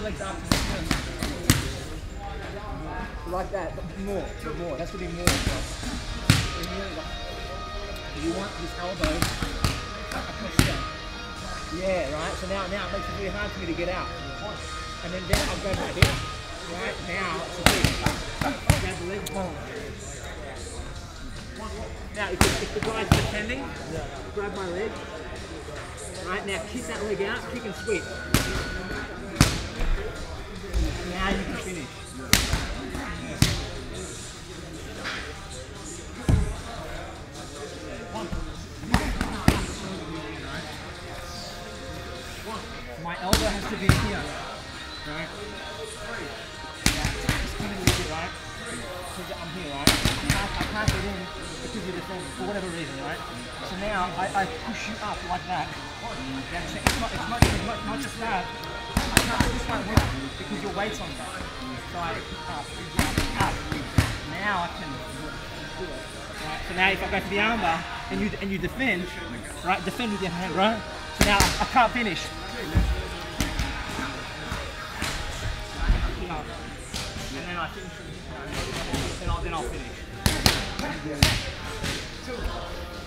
your legs up. Like that, but more. That's to be more. You want this elbow across here. Yeah, right? So now it makes it really hard for me to get out. And then I'll grab my hip. Right? Now, it's a big. Grab the leg. Now, if the guy's defending, grab my leg. Right? Now, kick that leg out, kick and sweep. Now you can finish. My elbow has to be here, right? Just come in a little bit, right? Because I'm here, right? I can't get in because you're defending for whatever reason, right? So now I push you up like that. Yeah, so it's not just that. I can't, this won't work because your weight's on that. So I up. Now I can do it. Right? So now if I go for the armbar and you defend, right? Defend with your hand, right? So now I can't finish. And then I finish, then I'll finish.